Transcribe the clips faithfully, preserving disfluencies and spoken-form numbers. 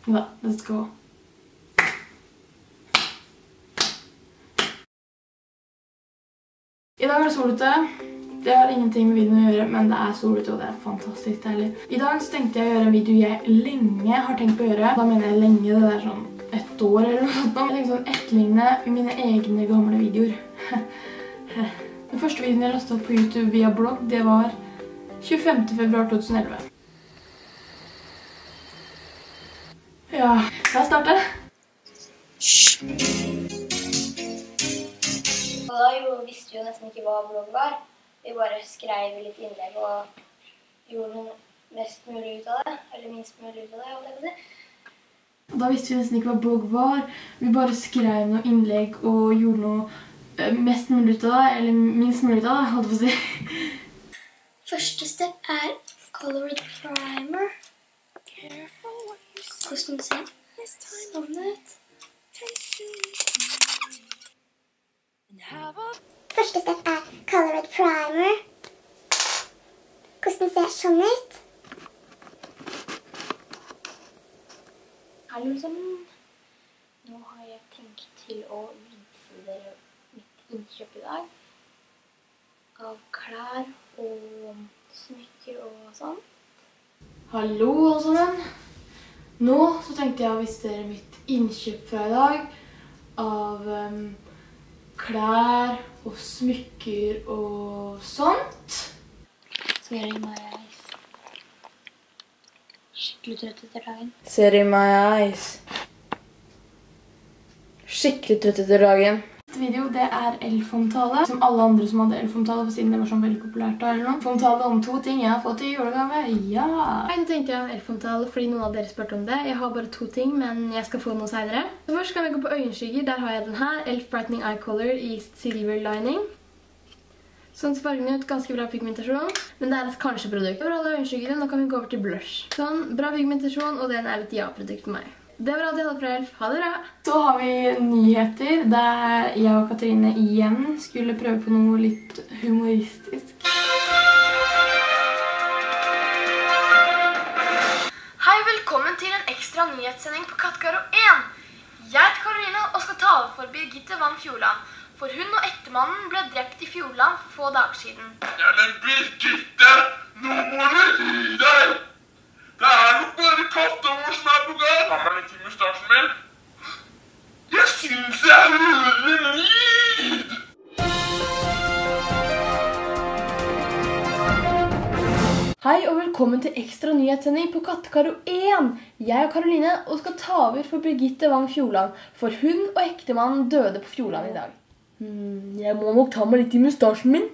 Da, let's go. I dag er det solute. Det har ingenting med videoen å gjøre, men det er solute, og det er fantastisk deilig. I dag så tenkte jeg å gjøre en video jeg lenge har tenkt på å gjøre. Da mener jeg lenge, det er sånn ett år eller noe sånt. Jeg tenkte sånn etterligne mine egne gamle videoer. Den første videoen jeg lastet opp på YouTube via blogg, det var tjuefemte februar to tusen elleve. Ja, la oss starte. Og da jo, visste vi jo nesten ikke hva blogg var. Vi bare skrev litt innlegg og gjorde mest mulig ut av det, eller minst mulig ut av det, holdt jeg på å si. Da visste vi nesten ikke hva blogg var. Vi bare skrev noe innlegg og gjorde noe mest mulig ut av det, eller minst mulig ut av det, holdt jeg på å si. Første step er colored primer. Hvordan ser sånn ut? Første step er colored primer. Hvordan ser sånn ut? Hallo sammen. Nå har jeg tenkt til å vise dere mitt innkjøp i dag. Av klær og smykker og sånt. Hallo alle sammen. Nå så tenkte jeg å vise dere mitt innkjøp fra i dag. Av um, klær og smykker og sånt. Ser i my eyes. Skikkelig trøtt etter dagen. Ser i my eyes. Skikkelig trøtt etter dagen. Neste video, det er elfomtale. Som alle andre som hadde elfomtale, for siden det var sånn veldig populært da, eller noe. Elfomtale om to ting jeg har fått i julegave. Ja! Hei, nå tenkte jeg elfomtale fordi noen av dere spurte om det. Jeg har bare to ting, men jeg skal få noe senere. Så først skal vi gå på øyenskygger. Der har jeg den her. Elf Brightening Eye Color i Silver Lining. Sånn ser fargen ut, ganske bra pigmentasjon. Men det er et kanskje-produkt. For alle øyenskyggere, nå kan vi gå over til blush. Sånn, bra pigmentasjon, og den er et ja-produkt for meg. Det var alt jeg hadde fra Elf. Ha det bra! Så har vi nyheter, der jeg og Katrine igjen skulle prøve på noe litt humoristisk. Hei, velkommen til en ekstra nyhetssending på Kattkaro én. Jeg heter Karoline og skal tale for Birgitte Vann Fjordland. For hun og ektemannen ble drept i Fjordland for få dager siden. Ja, men Birgitte, nå må du gi deg! Det er nok bare katten vår som er på gang. Kan man ikke mustasjen min? Jeg synes jeg hører en lyd! Hei og velkommen til ekstra nyhetssending på Kattkaro én. Jeg er Karoline og skal ta over for Birgitte Vann Fjordland. For hun og ektemannen døde på Fjordland i dag. Hmm, jeg må nok ta meg litt i mustasjen min.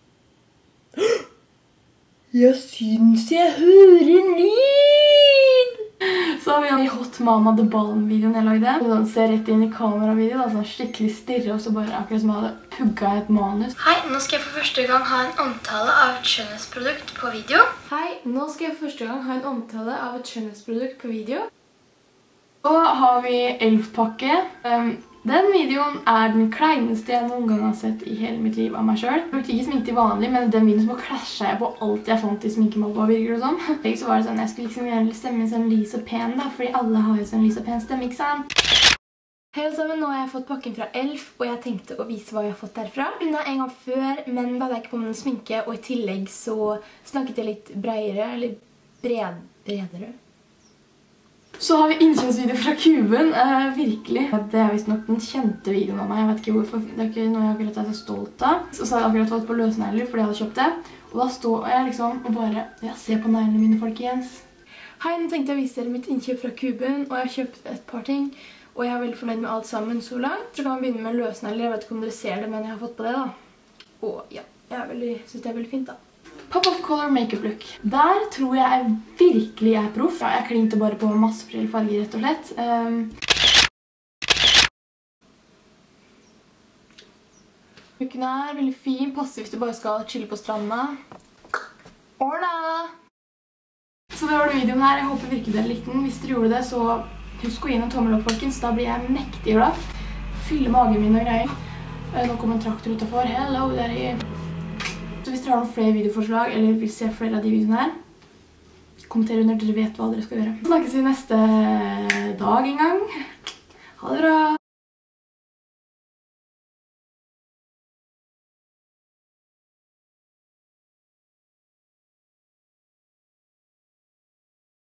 Jeg synes jeg hører en lyd! Så har vi den Hot Mama The Ballen-videoen jeg lagde. Sånn, ser rett inn i kamera-video, sånn skikkelig stirre, og så bare akkurat som jeg hadde pugget et manus. Hei, nå skal jeg for første gang ha en omtale av et skjønnhetsprodukt på video. Hei, nå skal jeg for første gang ha en omtale av et skjønnhetsprodukt på video. Så har vi Elf-pakke. Um, Den videoen er den kleineste jeg noen gang har sett i hele mitt liv av meg selv. Jeg brukte ikke sminke til vanlig, men den videoen så klasja jeg på alt jeg fant i sminkemobba, virker det som. Så var det sånn, jeg skulle liksom gjøre stemmen sånn lys og pen da, fordi alle har jo sånn lys og pen stemme, ikke sant? Hei alle sammen, nå har jeg fått pakken fra Elf, og jeg tenkte å vise hva jeg har fått derfra. Den var en gang før, men da hadde jeg ikke på meg noen sminke, og i tillegg så snakket jeg litt bredere, eller bred, bredere. Så har vi innkjøpsvideo fra Kuben, eh, virkelig. Det er vist nok den kjente videoen av meg, jeg vet ikke hvorfor. Det er ikke noe jeg akkurat er så stolt av. Så har jeg akkurat valgt på løsnegler fordi jeg hadde kjøpt det. Og da står jeg liksom og bare, ja, se på neglene mine, folkens. Hei, nå tenkte jeg å vise dere mitt innkjøp fra Kuben, og jeg har kjøpt et par ting. Og jeg er veldig fornøyd med alt sammen så langt. Så kan vi begynne med løsnegler, jeg vet ikke om dere ser det, men jeg har fått på det da. Og ja, jeg er veldig, synes det er veldig fint da. Pop-Off Color Makeup Look. Der tror jeg virkelig er proff. Ja, jeg klinte bare på masse forskjellige farger, rett og slett. Um... Looken er veldig fin. Passer hvis du bare skal chille på stranda. Hola! Så det var det videoen her. Jeg håper virkelig dere likte den. Hvis dere gjorde det, så husk å gi en tommel opp, folkens. Da blir jeg mektig glad. Fylle magen min og greier. Nå kommer en traktor utenfor. Hello, daddy! Så hvis dere har noen flere videoforslag, eller vil se flere av de videoene her, kommenter under dere vet hva dere skal gjøre. Snakkes vi neste dag en gang. Ha det bra!